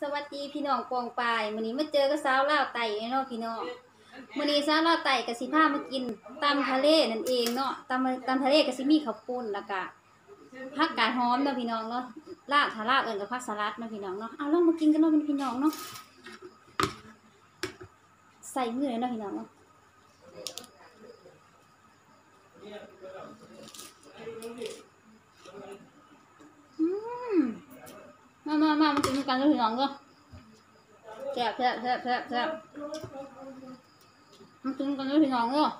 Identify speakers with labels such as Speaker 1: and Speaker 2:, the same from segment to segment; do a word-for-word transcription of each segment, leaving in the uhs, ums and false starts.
Speaker 1: สวัสดีพี่น้องปองปายมื้อนี้มาเจอกับสาวลาวไต่เนาะพี่น้องมื้อนี้สาวลาวไต่ก็สิพามากินตำทะเลนั่นเองเนาะตำตำทะเลก็สิมีข้าวปุ้นแล้วก็ผักกาดหอมเนาะพี่น้องเนาะลาบถ้าลาบเอิ้นก็ผักสลัดเนาะพี่น้องเนาะเอาลองมากินกันเนาะพี่น้องเนาะใส่มือเลยเนาะพี่น้องเนาะอืมมามามามากินกันเนาะพี่น้องเนาะแซ่บแซ่บแซ่บแซ่บแซ่บมากินกันเนาะพี่น้องเนาะ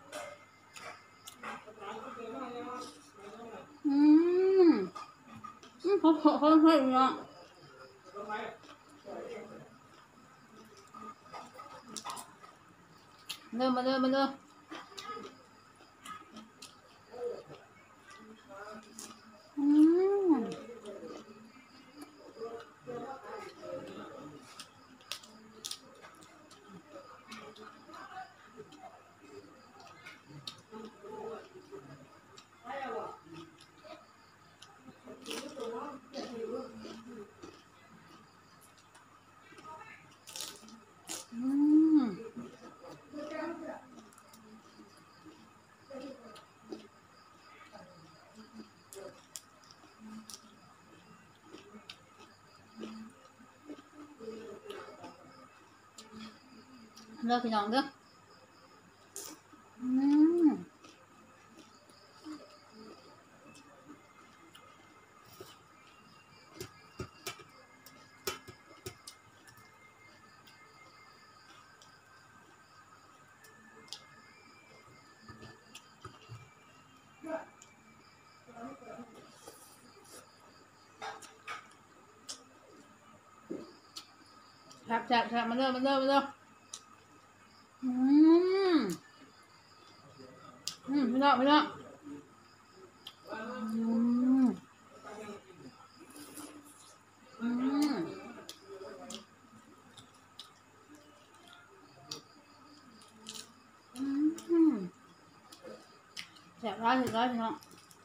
Speaker 1: อืมอืมเขาเขาเขาให้เนาะเริ่มมาเริ่มมาเริ่มอืมอืมเลิกพี่น้องเด้ออืมแซ่บแซ่บแซ่บมาเริ่มมาเริ่มมาเริ่มอืมอืมพี่น้องพี่น้องอืมอืมอืมแซ่บร้อยแซ่บร้อยพี่น้อง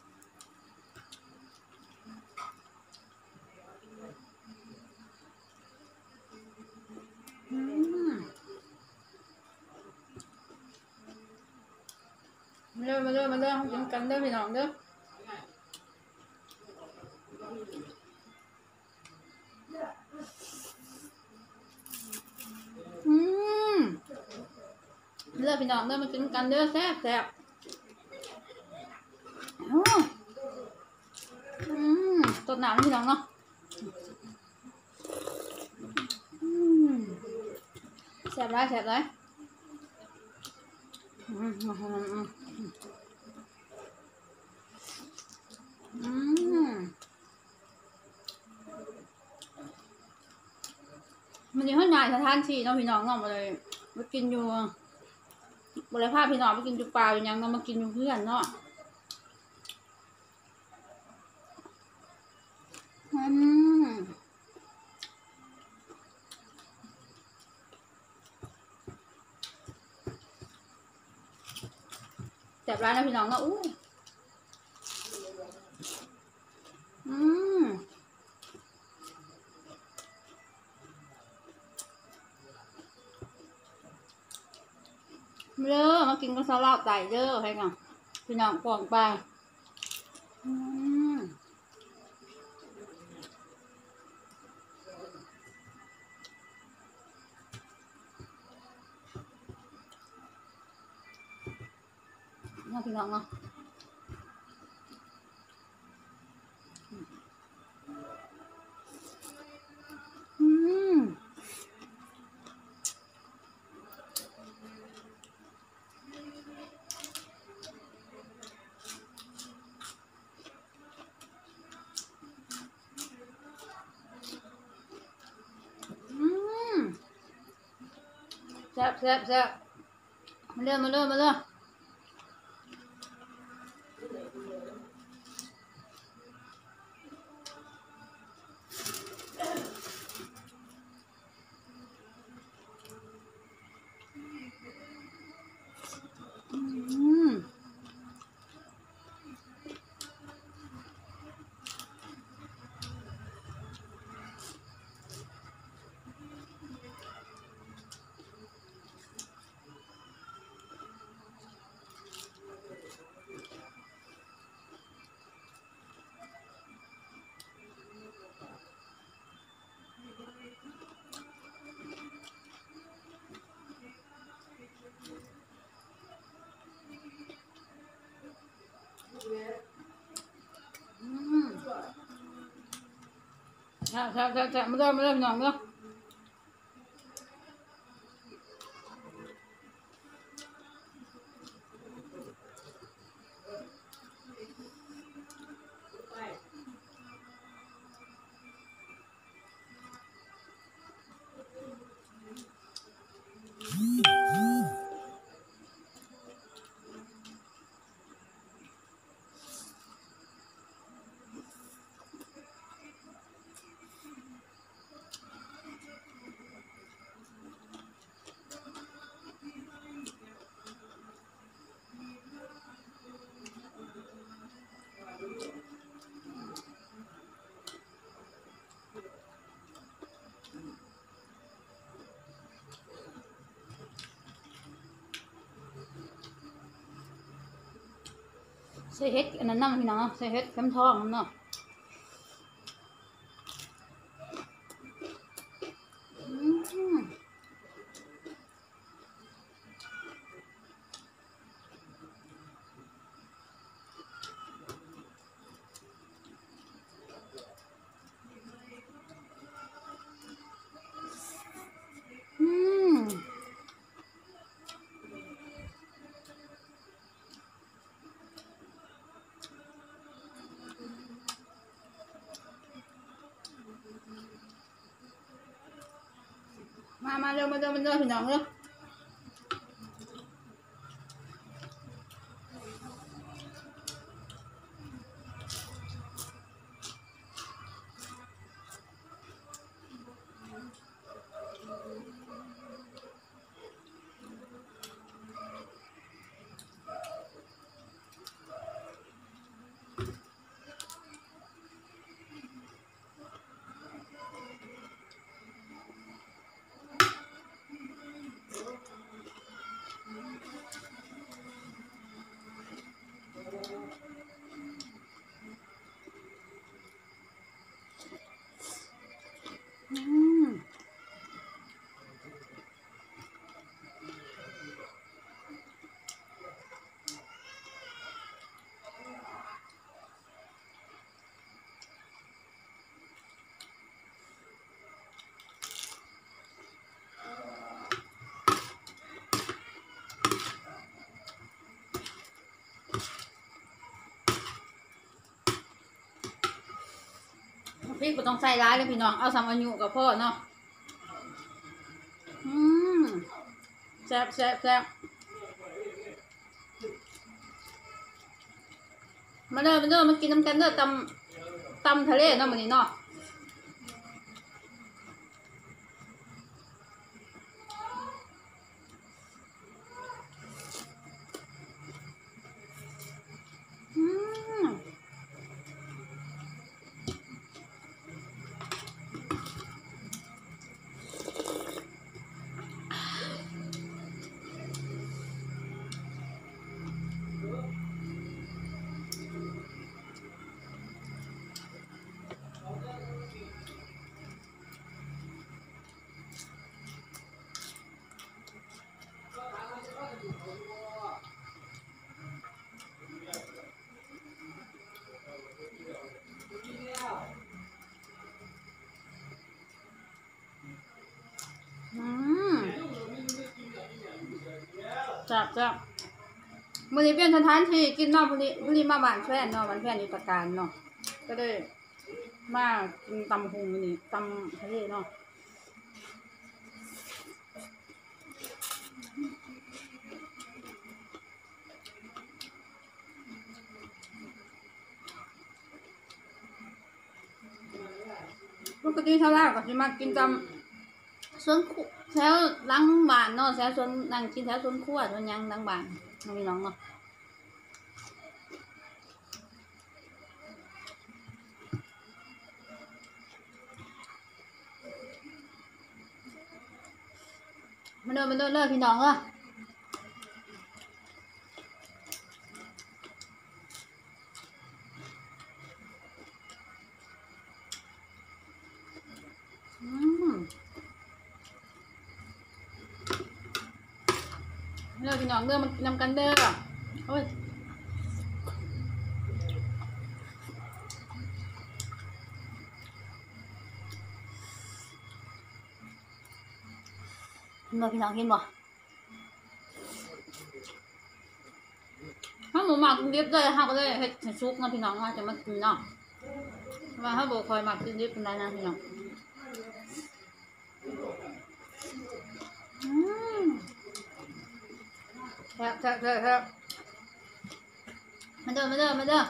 Speaker 1: อืมมาเริ่มมาเริ่มมาเริ่มกินกันเด้อพี่น้องเด้ออืมเลิกพี่น้องเด้อมากินกันเด้อแซ่บแซ่บอ๋ออืมต้นหนาวพี่น้องเนาะอืมแซ่บร้อยแซ่บร้อยอืมอืมอืมอืมมันยังให้งานสถานที่เนาะพี่น้องเนาะมาเลยมากินอยู่บริภาพพี่น้องมากินอยู่ป่าอยู่ยังเนาะมากินอยู่เพื่อนเนาะอืมแซ่บร้านนะพี่น้องเนาะอู้อืมเด้อมากินกับสลัดไก่เด้อให้กันพี่น้องปองไปอืมเนาะพี่น้องเนาะอืมอืมแซ่บแซ่บแซ่บมาเริ่มมาเริ่มมาเริ่มอืมแซ่บแซ่บแซ่บมาเริ่มมาเริ่มหน่อยเนาะใส่เห็ดอันนั้นน้ำพี่น้องใส่เห็ดเข็มทองน้ำเนาะอืมมามาเร็วมาเร็วมาเร็วพี่น้องเร็วอืมพี่ก็ต้องใส่ร้ายเลยพี่น้องเอาซ้ำอายุกับพ่อเนาะอืมแซ่บแซ่บแซ่บมาเด้อมาเด้อมากินน้ำกันเด้อตำตำทะเลเนาะมื้อนี้เนาะอืมอืมจับจับมื้อนี้เปลี่ยนสถานที่กินเนาะมื้อนี้มื้อนี้มาบ้านแฟนเนาะบ้านแฟนอยู่ตะการเนาะก็เลยมากินตำหุงมื้อนี้ตำทะเลเนาะปกติชาวลาวก็สิมากินตำสวนคุแถวหลังบ้านเนาะแถวสวนนั่งกินแถวสวนครัวสวนหยังหลังบ้านน้องพี่น้องเนาะมาเด้อมาเด้อเด้อพี่น้องเอ้ออืมเด้อพี่น้องเด้อมากินนำกันเด้อโอ้ยบ่พี่น้องเห็นบ่ถ้าหมูหมักดิบเลยเฮาก็เลยเฮ็ดให้ซุกเนาะพี่น้องเฮาจะมากินเนาะว่าเฮาบ่ค่อยมักกินดิบปานใดนะพี่น้องอืมแซ่บแซ่บแซ่บแซ่บมาเด้อมาเด้อมาเด้อ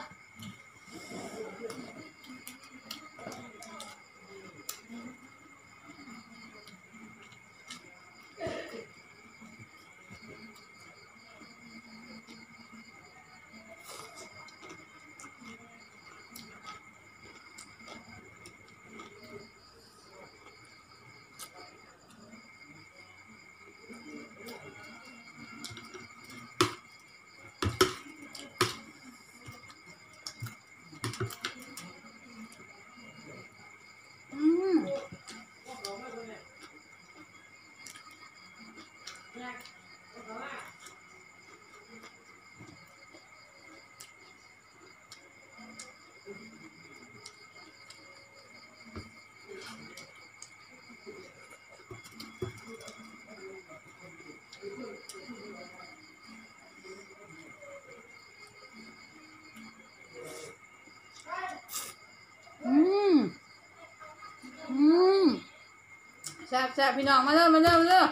Speaker 1: อืมอืมแซ่บแซ่บพี่น้องมาเด้อมาเด้อมาเด้อ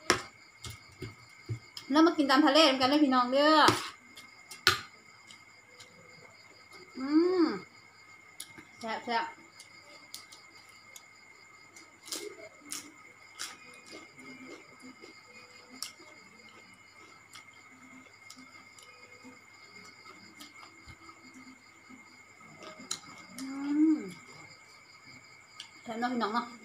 Speaker 1: แล้วมากินตามทะเลกันเลยพี่น้องเด้ออืมแซ่บแซ่บอืมแซ่บเนาะพี่น้องเนาะ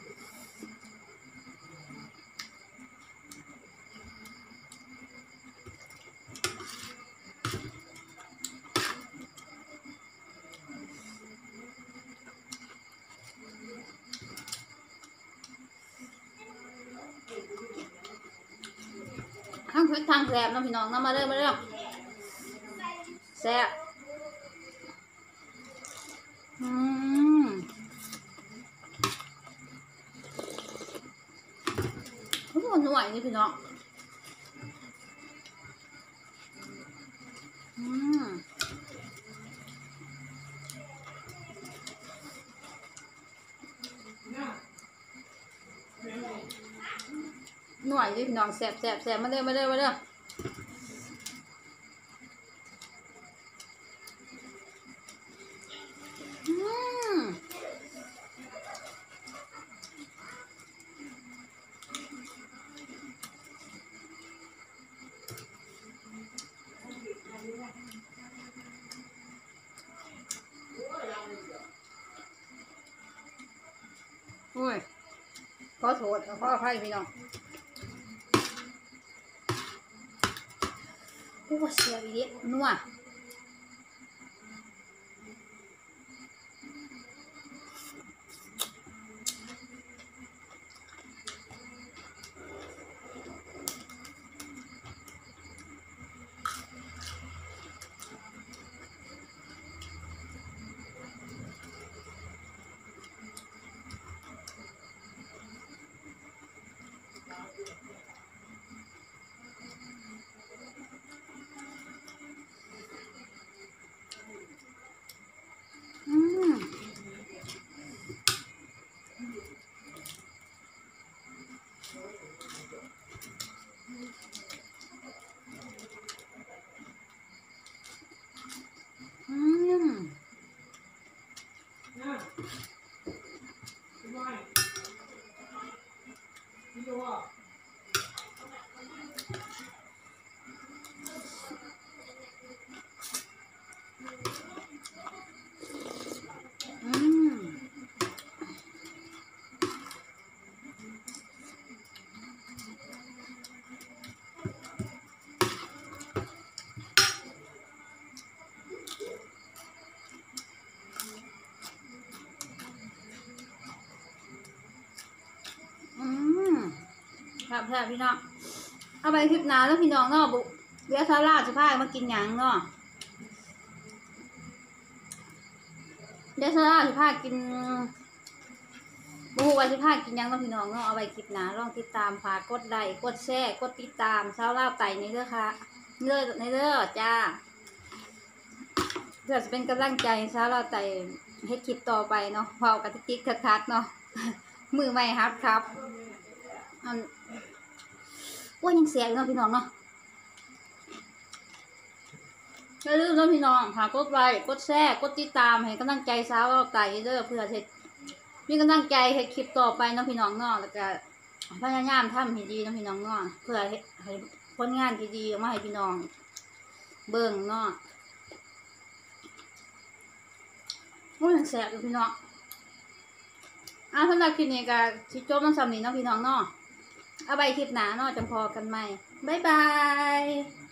Speaker 1: ทางเพชรทางแสบเนาะพี่น้องเนาะมาเด้อมาเด้อแซ่บอืมทุกคนหน่วยนี่พี่น้องอืมหน่วยนี่พี่น้องแซ่บแซ่บแซ่บมาเด้อมาเด้อมาเด้ออืมโอ้ยขอโทษขออภัยพี่น้องโอ้เสียอีกนัวอืมอืมอืมอืมครับครับพี่น้องเอาไปคลิปหน้าแล้วพี่น้องเนาะบุเดี๋ยวซาร่าจะพามากินหยังเนาะเดี๋ยวซาร่าจะพากินบ่ฮู้ว่าสิพากินหยังเนาะพี่น้องเนาะเอาไว้คลิปหน้าลองติดตามฝากกดไลค์กดแชร์กดติดตามชาวลาวไต่ในเด้อค่ะเด้อในเด้อจ้าเพื่อจะเป็นกำลังใจชาวลาวไต่เฮ็ดคลิปต่อไปเนาะเว้ากันติ๊กๆคักๆเนาะมือใหม่ฮับครับอันโอ้ยยังเสียอยู่เนาะพี่น้องเนาะอย่าลืมเนาะพี่น้องฝากกดไลค์กดแชร์กดติดตามให้กำลังใจชาวลาวไต่เด้อเพื่อเฮ็ดมีกำลังใจเฮ็ดคลิปต่อไปเนาะพี่น้องเนาะแล้วก็พยายามทำให้ดีเนาะพี่น้องเนาะเพื่อเฮ็ดให้ผลงานที่ดีออกมาให้พี่น้องเบิ่งเนาะโอ้ยแซ่บอยู่พี่น้องอ่ะสำหรับคลิปนี้ก็สิจบลงส่ำนี้เนาะพี่น้องเนาะเอาไว้คลิปหน้าเนาะจังพอกันใหม่บ๊ายบาย